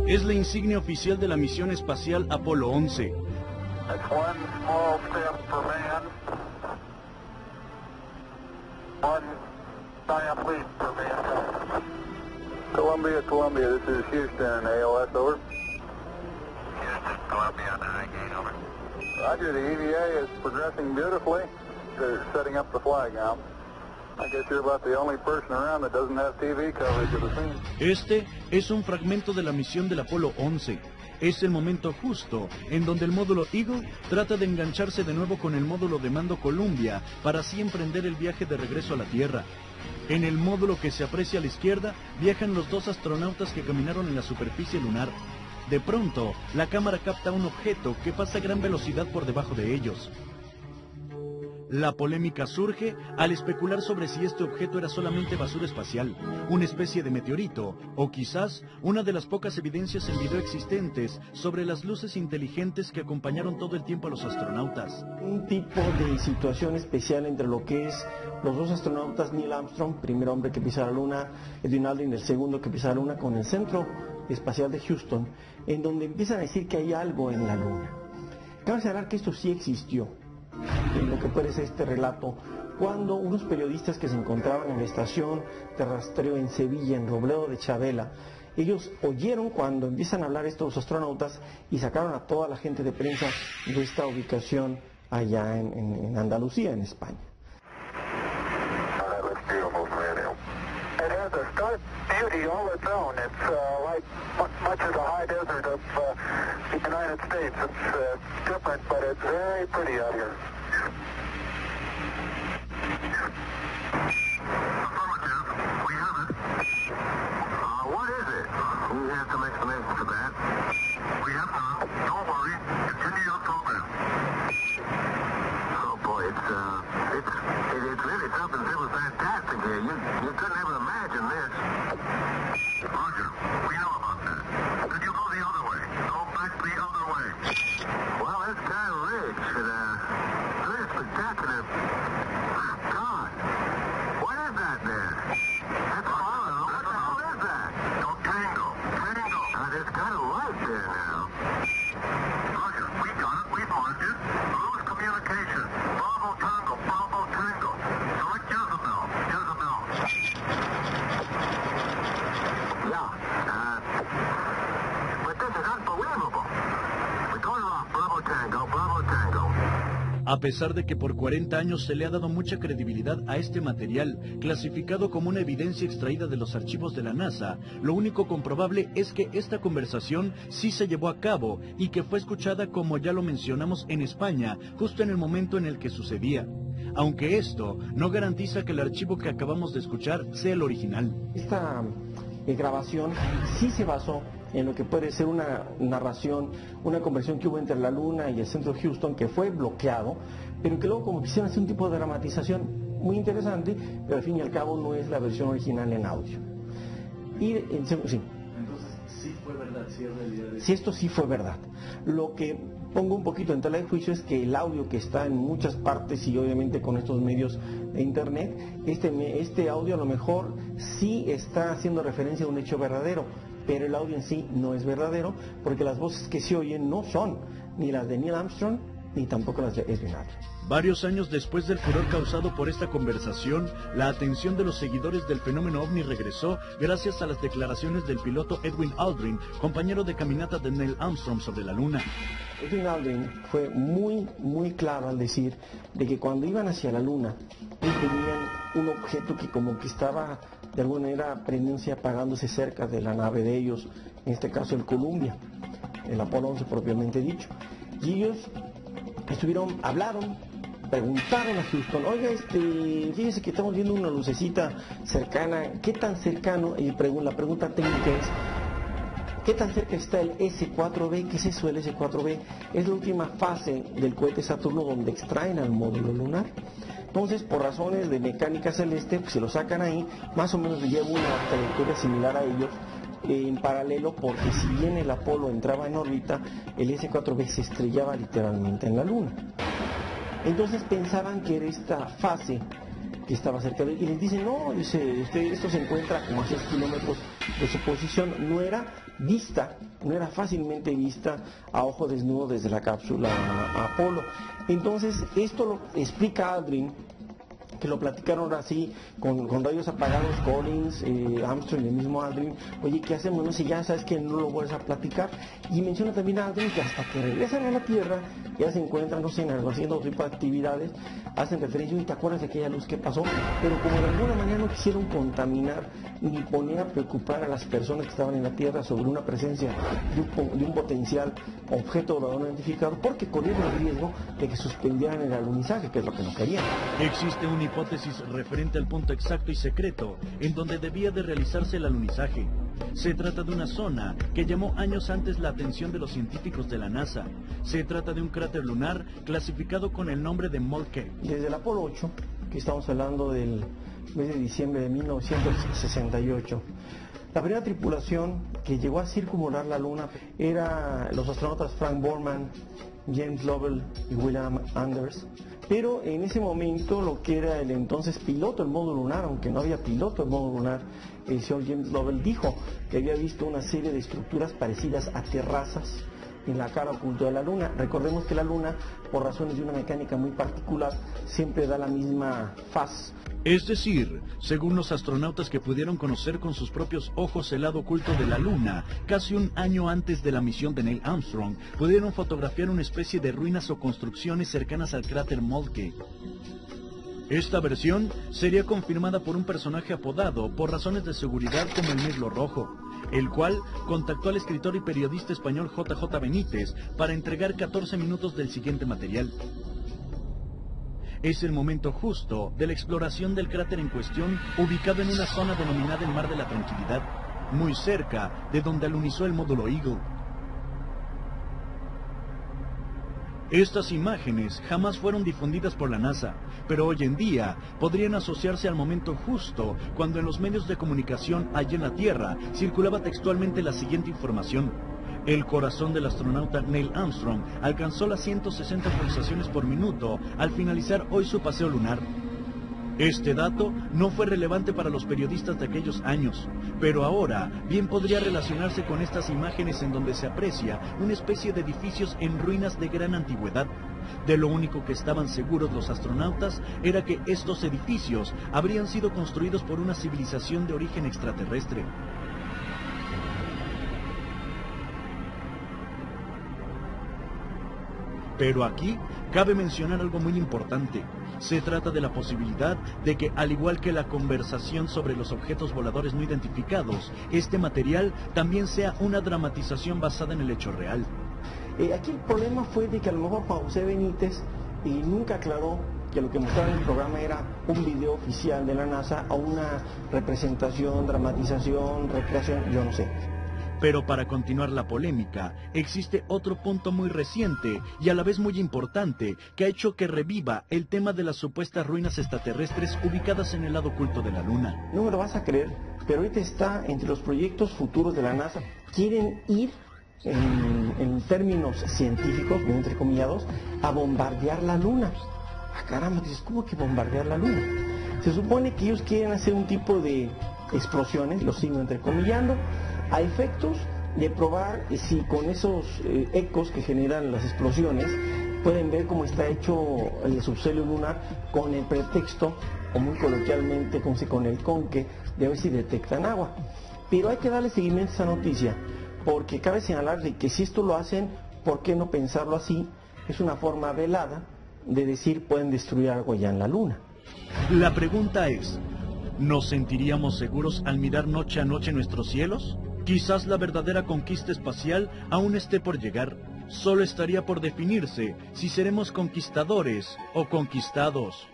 Es la insignia oficial de la misión espacial Apolo 11. That's one small step for man, one giant leap for mankind. Columbia, this is Houston, AOS, over. Houston, Columbia, Gate, over. Roger, the EVA is progressing beautifully. They're setting up the flag now. I guess you're about the only person around that doesn't have TV coverage of the scene. Este es un fragmento de la misión del Apolo 11. Es el momento justo en donde el módulo Eagle trata de engancharse de nuevo con el módulo de mando Columbia para así emprender el viaje de regreso a la Tierra. En el módulo que se aprecia a la izquierda viajan los dos astronautas que caminaron en la superficie lunar. De pronto, la cámara capta un objeto que pasa a gran velocidad por debajo de ellos. La polémica surge al especular sobre si este objeto era solamente basura espacial, una especie de meteorito, o quizás una de las pocas evidencias en video existentes sobre las luces inteligentes que acompañaron todo el tiempo a los astronautas. Un tipo de situación especial entre lo que es los dos astronautas Neil Armstrong, primer hombre que pisa la Luna, Edwin Aldrin, el segundo que pisa la Luna, con el Centro Espacial de Houston, en donde empiezan a decir que hay algo en la Luna. Cabe señalar que esto sí existió. En lo que puede ser este relato, cuando unos periodistas que se encontraban en la estación de rastreo en Sevilla, en Robledo de Chabela, ellos oyeron cuando empiezan a hablar estos astronautas y sacaron a toda la gente de prensa de esta ubicación allá en Andalucía, en España. It has a stark beauty all its own. It's like much of the high desert of the United States. It's different, but it's very pretty out here. Affirmative. We have it. What is it? We have some explanation for that. We have none. Don't worry. Continue your program. Oh boy, it's really something that was fantastic here. You couldn't ever imagine this. Roger, we know about that. Could you go the other way? Go back the other way. Well, it's kind of rich and pretty spectacular. God, what is that there? That's fun. What the hell is that? No, Tango. There's kind of light there now. Roger, we got it. We've marked it. Lose communication. Bravo Tango. Select Jezebel. Yeah, but this is unbelievable. We're going off Bravo Tango. A pesar de que por 40 años se le ha dado mucha credibilidad a este material, clasificado como una evidencia extraída de los archivos de la NASA, lo único comprobable es que esta conversación sí se llevó a cabo y que fue escuchada, como ya lo mencionamos, en España, justo en el momento en el que sucedía. Aunque esto no garantiza que el archivo que acabamos de escuchar sea el original. Esta grabación sí se basó en lo que puede ser una narración, una conversación que hubo entre la Luna y el centro de Houston, que fue bloqueado, pero que luego como quisieron hacer un tipo de dramatización muy interesante, pero al fin y al cabo no es la versión original en audio. Y sí. Entonces, sí fue verdad, sí es realidad. Sí, esto sí fue verdad. Lo que pongo un poquito en tela de juicio es que el audio que está en muchas partes y obviamente con estos medios de internet, este audio a lo mejor sí está haciendo referencia a un hecho verdadero, pero el audio en sí no es verdadero, porque las voces que se oyen no son ni las de Neil Armstrong ni tampoco las de Edwin Aldrin. Varios años después del furor causado por esta conversación, la atención de los seguidores del fenómeno ovni regresó gracias a las declaraciones del piloto Edwin Aldrin, compañero de caminata de Neil Armstrong sobre la Luna. Edwin Aldrin fue muy claro al decir de que cuando iban hacia la Luna, ellos tenían un objeto que como que estaba de alguna manera prendiéndose y apagándose cerca de la nave de ellos, en este caso el Columbia, el Apolo 11 propiamente dicho. Y ellos hablaron, preguntaron a Houston, oiga, fíjese que estamos viendo una lucecita cercana, ¿qué tan cercano? Y la pregunta técnica es, ¿qué tan cerca está el S-4B? ¿Qué es eso, el S-4B? Es la última fase del cohete Saturno donde extraen al módulo lunar. Entonces, por razones de mecánica celeste, pues, se lo sacan ahí, más o menos le lleva una trayectoria similar a ellos, en paralelo, porque si bien el Apolo entraba en órbita, el S-4B se estrellaba literalmente en la Luna. Entonces pensaban que era esta fase que estaba cerca de él, y les dice, no, dice, esto se encuentra como a 6 kilómetros de su posición. No era vista, no era fácilmente vista a ojo desnudo desde la cápsula Apolo. Entonces, esto lo explica Aldrin, que lo platicaron ahora sí, con rayos apagados, Collins, Armstrong y el mismo Aldrin. Oye, ¿qué hacemos? No sé, ya sabes que no lo vuelves a platicar. Y menciona también a Aldrin que hasta que regresan a la Tierra, ya se encuentran, no sé, haciendo otro tipo de actividades, hacen referencia, y te acuerdas de aquella luz que pasó, pero como de alguna manera no quisieron contaminar ni poner a preocupar a las personas que estaban en la Tierra sobre una presencia de un potencial objeto volador no identificado, porque corrieron el riesgo de que suspendieran el alunizaje, que es lo que no querían. Existe una hipótesis referente al punto exacto y secreto en donde debía de realizarse el alunizaje. Se trata de una zona que llamó años antes la atención de los científicos de la NASA. Se trata de un cráter lunar clasificado con el nombre de Moltke. Desde el Apolo 8, que estamos hablando del mes de diciembre de 1968, la primera tripulación que llegó a circunvolar la Luna era los astronautas Frank Borman, James Lovell y William Anders. Pero en ese momento lo que era el entonces piloto del módulo lunar, aunque no había piloto del módulo lunar, el señor James Lovell dijo que había visto una serie de estructuras parecidas a terrazas en la cara oculta de la Luna. Recordemos que la Luna, por razones de una mecánica muy particular, siempre da la misma faz. Es decir, según los astronautas que pudieron conocer con sus propios ojos el lado oculto de la Luna, casi un año antes de la misión de Neil Armstrong, pudieron fotografiar una especie de ruinas o construcciones cercanas al cráter Moltke. Esta versión sería confirmada por un personaje apodado, por razones de seguridad, como el Mirlo Rojo, el cual contactó al escritor y periodista español JJ Benítez para entregar 14 minutos del siguiente material. Es el momento justo de la exploración del cráter en cuestión, ubicado en una zona denominada el Mar de la Tranquilidad, muy cerca de donde alunizó el módulo Eagle. Estas imágenes jamás fueron difundidas por la NASA, pero hoy en día podrían asociarse al momento justo cuando en los medios de comunicación allá en la Tierra circulaba textualmente la siguiente información. El corazón del astronauta Neil Armstrong alcanzó las 160 pulsaciones por minuto al finalizar hoy su paseo lunar. Este dato no fue relevante para los periodistas de aquellos años, pero ahora bien podría relacionarse con estas imágenes en donde se aprecia una especie de edificios en ruinas de gran antigüedad. De lo único que estaban seguros los astronautas era que estos edificios habrían sido construidos por una civilización de origen extraterrestre. Pero aquí cabe mencionar algo muy importante. Se trata de la posibilidad de que, al igual que la conversación sobre los objetos voladores no identificados, este material también sea una dramatización basada en el hecho real. Aquí el problema fue de que a lo mejor Juan José Benítez nunca aclaró que lo que mostraba en el programa era un video oficial de la NASA a una representación, dramatización, recreación, yo no sé. Pero para continuar la polémica, existe otro punto muy reciente y a la vez muy importante que ha hecho que reviva el tema de las supuestas ruinas extraterrestres ubicadas en el lado oculto de la Luna. No me lo vas a creer, pero ahorita está entre los proyectos futuros de la NASA. Quieren ir, en términos científicos, muy entrecomillados, a bombardear la Luna. Ah, caramba, dices, ¿cómo que bombardear la Luna? Se supone que ellos quieren hacer un tipo de explosiones, lo sigo entrecomillando, a efectos de probar si con esos ecos que generan las explosiones pueden ver cómo está hecho el subsuelo lunar, con el pretexto, o muy coloquialmente con el conque, de ver si detectan agua. Pero hay que darle seguimiento a esa noticia, porque cabe señalar de que si esto lo hacen, ¿por qué no pensarlo así? Es una forma velada de decir pueden destruir algo ya en la Luna. La pregunta es, ¿nos sentiríamos seguros al mirar noche a noche nuestros cielos? Quizás la verdadera conquista espacial aún esté por llegar. Solo estaría por definirse si seremos conquistadores o conquistados.